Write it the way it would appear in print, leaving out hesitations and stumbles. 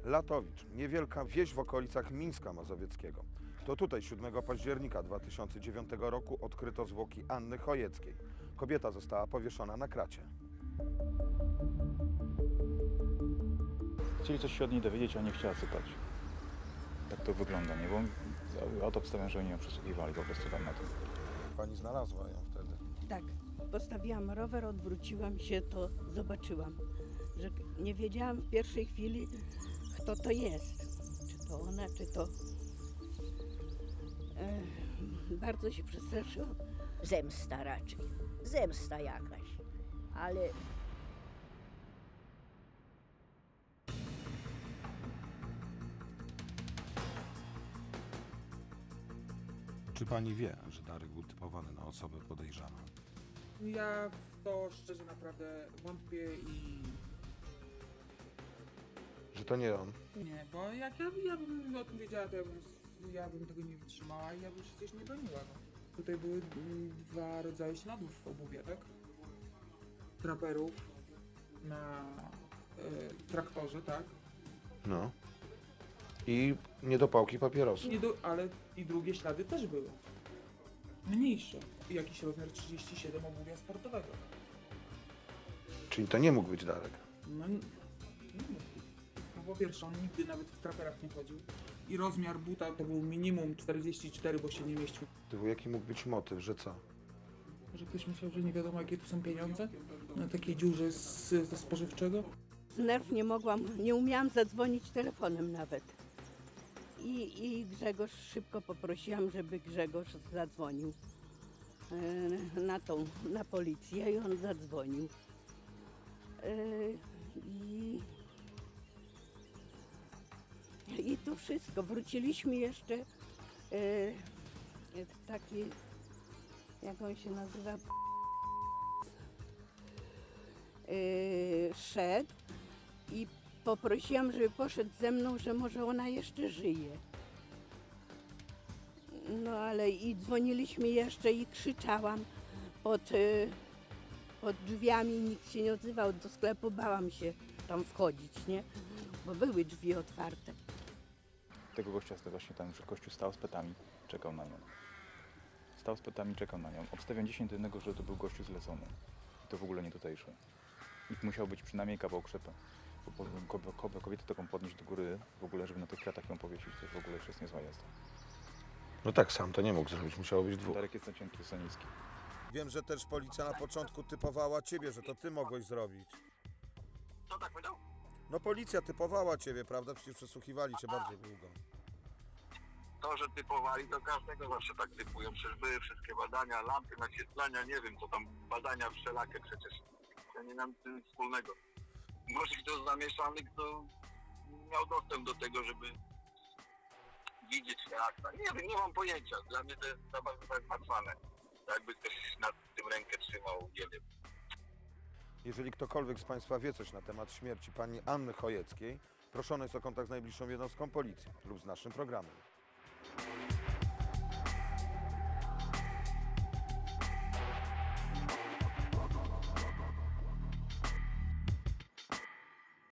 Latowicz, niewielka wieś w okolicach Mińska Mazowieckiego. To tutaj 7 października 2009 roku odkryto zwłoki Anny Chojeckiej. Kobieta została powieszona na kracie. Chcieli coś się od niej dowiedzieć, a nie chciała sypać. Tak to wygląda, nie? Bo ja to obstawiam, że oni ją przesłuchiwali po prostu tam na tym. Pani znalazła ją wtedy. Tak, postawiłam rower, odwróciłam się, to zobaczyłam, że nie wiedziałam w pierwszej chwili, kto to jest. Czy to ona, czy to... Bardzo się przestraszyłam. Zemsta raczej. Zemsta jakaś. Ale Czy pani wie, że Darek był typowany na osobę podejrzaną? Ja w to szczerze naprawdę wątpię i Że to nie on? nie, bo jak ja bym o tym wiedziała, to ja bym tego nie wytrzymała i ja bym przecież nie broniła. No. Tutaj były dwa rodzaje śladów w obuwie, tak? Traperów na traktorze, tak? No. I niedopałki papierosów. Ale i drugie ślady też były. Mniejsze. I jakiś rozmiar 37 obuwia sportowego. Czyli to nie mógł być Darek. No nie mógł. No po pierwsze, on nigdy nawet w traperach nie chodził. I rozmiar buta to był minimum 44, bo się nie mieścił. Jaki mógł być motyw, że co? Że ktoś myślał, że nie wiadomo jakie tu są pieniądze na takiej dziurze ze spożywczego. Z nerw nie umiałam zadzwonić telefonem nawet. I Grzegorz, szybko poprosiłam, żeby Grzegorz zadzwonił na policję i on zadzwonił. I to wszystko. Wróciliśmy jeszcze taki, jak on się nazywa, szedł i poprosiłam, żeby poszedł ze mną, że może ona jeszcze żyje. No ale i dzwoniliśmy jeszcze i krzyczałam pod drzwiami, nikt się nie odzywał, do sklepu bałam się tam wchodzić, nie? Bo były drzwi otwarte. Tego gościa właśnie tam, że gościu stał z petami, czekał na nią. Stał z petami, czekał na nią. Obstawiam 10 do 1, że to był gościu zlecony. I to w ogóle nie tutejszy. I musiał być przynajmniej kawał krzepy. Bo kobietę taką podnieść do góry, w ogóle, żeby na tych kratach ją powiesić, to w ogóle już jest niezła jazda. No tak, sam to nie mógł zrobić, musiało być dwóch. Darek jest za cienki, za niski. Wiem, że też policja na początku typowała ciebie, że to ty mogłeś zrobić. Co tak powiedział? No policja typowała ciebie, prawda? Przecież przesłuchiwali cię bardzo długo. To, że typowali, to każdego zawsze tak typują. Przecież były wszystkie badania, lampy, naświetlania, nie wiem co tam, badania wszelakie przecież. To nie mam nic wspólnego. Może ktoś zamieszany, kto miał dostęp do tego, żeby widzieć te akta. Nie wiem, nie mam pojęcia. Dla mnie to jest za bardzo zagmatwane. Jakby ktoś nad tym rękę trzymał, nie wiem. Jeżeli ktokolwiek z państwa wie coś na temat śmierci pani Anny Chojeckiej, proszony jest o kontakt z najbliższą jednostką policji lub z naszym programem.